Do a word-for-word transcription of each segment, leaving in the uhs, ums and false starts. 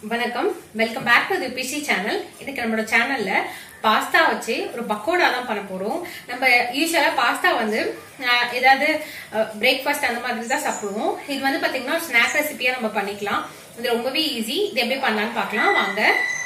வணக்கம், welcome back to the PC channel. இன்னைக்கு நம்மளோட சேனல்ல பாஸ்தா வச்சு ஒரு பக்கோடா தான் பண்ண போறோம். நம்ம யூஸ்வலா பாஸ்தா வந்து ஏதாவது பிரேக்ஃபாஸ்ட் அந்த மாதிரி தான் சாப்பிடுவோம். இது வந்து பாத்தீங்கன்னா ஸ்நாக் ரெசிபியா நம்ம பண்ணிக்கலாம். இது ரொம்பவே ஈஸி. இது எப்படி பண்ணலாம்னு பார்க்கலாம் வாங்க.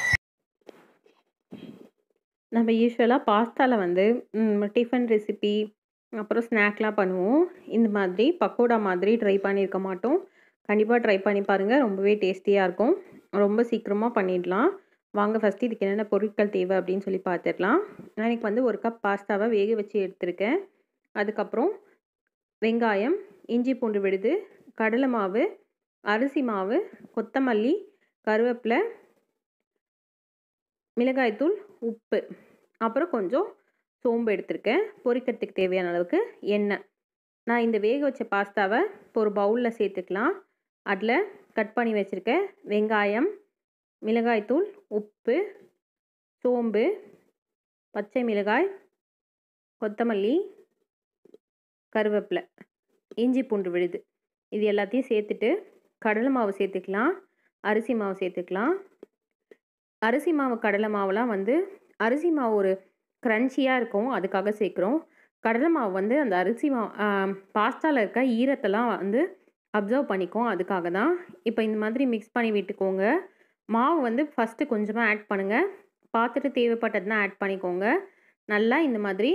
நம்ம யூஸ்வலாக பாஸ்தாவில் வந்து டிஃபன் ரெசிபி அப்புறம் ஸ்நாக்லாம் பண்ணுவோம். இந்த மாதிரி பக்கோடா மாதிரி ட்ரை பண்ணியிருக்க மாட்டோம். கண்டிப்பாக ட்ரை பண்ணி பாருங்கள், ரொம்பவே டேஸ்டியாக இருக்கும். ரொம்ப சீக்கிரமாக பண்ணிடலாம். வாங்க ஃபஸ்ட்டு இதுக்கு என்னென்ன பொருட்கள் தேவை அப்படின்னு சொல்லி பார்த்துடலாம். நான் எனக்கு வந்து ஒரு கப் பாஸ்தாவை வேக வச்சு எடுத்திருக்கேன். அதுக்கப்புறம் வெங்காயம், இஞ்சி பூண்டு விழுது, கடலை மாவு, அரிசி மாவு, கொத்தமல்லி, கருவேப்பிலை, மிளகாய்த்தூள், உப்பு, அப்புறம் கொஞ்சம் சோம்பு எடுத்திருக்கேன். பொரிக்கிறதுக்கு தேவையான அளவுக்கு எண்ணெய். நான் இந்த வேக வச்ச பாஸ்தாவை இப்போ ஒரு பவுலில் சேர்த்துக்கலாம். அதில் கட் பண்ணி வச்சுருக்கேன் வெங்காயம், மிளகாய்த்தூள், உப்பு, சோம்பு, பச்சை மிளகாய், கொத்தமல்லி, கருவேப்பிலை, இஞ்சி பூண்டு விழுது, இது எல்லாத்தையும் சேர்த்துட்டு கடலை மாவு சேர்த்துக்கலாம், அரிசி மாவு சேர்த்துக்கலாம். அரிசி மாவு கடலை மாவுலாம் வந்து அரிசி மாவு ஒரு க்ரன்ச்சியாக இருக்கும், அதுக்காக சேர்க்குறோம். கடலை மாவு வந்து அந்த அரிசி மாவு பாஸ்தாவில் இருக்க ஈரத்தெல்லாம் வந்து அப்சர்வ் பண்ணிக்கும், அதுக்காக தான். இப்போ இந்த மாதிரி மிக்ஸ் பண்ணி விட்டுக்கோங்க. மாவு வந்து ஃபஸ்ட்டு கொஞ்சமாக ஆட் பண்ணுங்கள், பார்த்துட்டு தேவைப்பட்டதுன்னா ஆட் பண்ணிக்கோங்க. நல்லா இந்த மாதிரி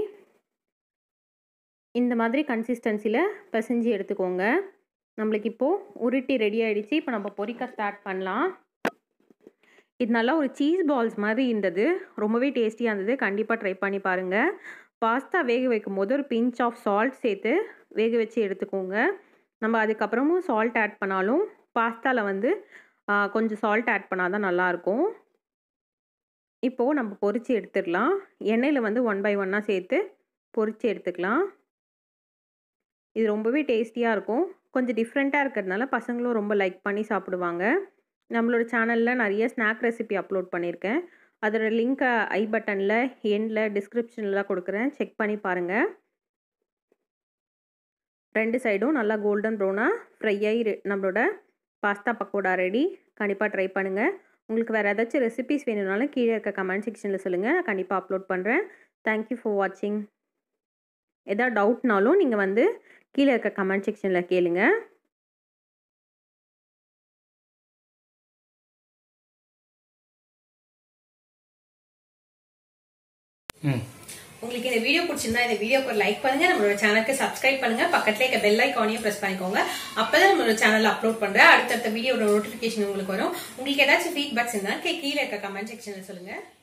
இந்த மாதிரி கன்சிஸ்டன்சியில் பிசைஞ்சு எடுத்துக்கோங்க. நம்மளுக்கு இப்போது உருட்டி ரெடி ஆகிடுச்சு. இப்போ நம்ம பொரிக்க ஸ்டார்ட் பண்ணலாம். இது நல்லா ஒரு சீஸ் பால்ஸ் மாதிரி இருந்தது, ரொம்பவே டேஸ்டியாக இருந்தது. கண்டிப்பாக ட்ரை பண்ணி பாருங்கள். பாஸ்தா வேக வைக்கும் போது ஒரு பிஞ்ச் ஆஃப் சால்ட் சேர்த்து வேக வச்சு எடுத்துக்கோங்க. நம்ம அதுக்கப்புறமும் சால்ட் ஆட் பண்ணாலும் பாஸ்தாவில் வந்து கொஞ்சம் சால்ட் ஆட் பண்ணால் தான் நல்லாயிருக்கும். இப்போது நம்ம பொரித்து எடுத்துடலாம். எண்ணெயில் வந்து ஒன் பை ஒன்னாக சேர்த்து பொரித்து எடுத்துக்கலாம். இது ரொம்பவே டேஸ்டியாக இருக்கும். கொஞ்சம் டிஃப்ரெண்ட்டாக இருக்கிறதுனால பசங்களும் ரொம்ப லைக் பண்ணி சாப்பிடுவாங்க. நம்மளோட சேனலில் நிறைய ஸ்நாக் ரெசிபி அப்லோட் பண்ணியிருக்கேன். அதோட லிங்க்கை ஐ பட்டனில், எண்டில், டிஸ்கிரிப்ஷனில் கொடுக்குறேன், செக் பண்ணி பாருங்கள். ரெண்டு சைடும் நல்லா கோல்டன் ப்ரௌனாக ஃப்ரை ஆகி நம்மளோட பாஸ்தா பக்கோடா ரெடி. கண்டிப்பாக ட்ரை பண்ணுங்கள். உங்களுக்கு வேறு ஏதாச்சும் ரெசிபிஸ் வேணும்னாலும் கீழே இருக்க கமெண்ட் செக்ஷனில் சொல்லுங்கள், நான் கண்டிப்பாக அப்லோட் பண்ணுறேன். தேங்க்யூ ஃபார் வாட்சிங். எதாவது டவுட்னாலும் நீங்கள் வந்து கீழே இருக்க கமெண்ட் செக்ஷனில் கேளுங்க. உங்களுக்கு இந்த வீடியோ பிடிச்சிருந்தா இந்த வீடியோக்கு ஒரு லைக் பண்ணுங்க, நம்மளோட சேனலுக்கு சப்ஸ்கிரைப் பண்ணுங்க, பக்கத்துல இருக்க பெல் ஐகானையும் பிரஸ் பண்ணிக்கோங்க. அப்பதான் நம்மளோட சேனல்ல அப்லோட் பண்ற அடுத்தடுத்த வீடியோட நோட்டிபிகேஷன் உங்களுக்கு வரும். உங்களுக்கு ஏதாச்சும் ஃபீட்பேக்ஸ் இருந்தா கீழே இருக்க கமெண்ட் செக்ஷன்ல சொல்லுங்க.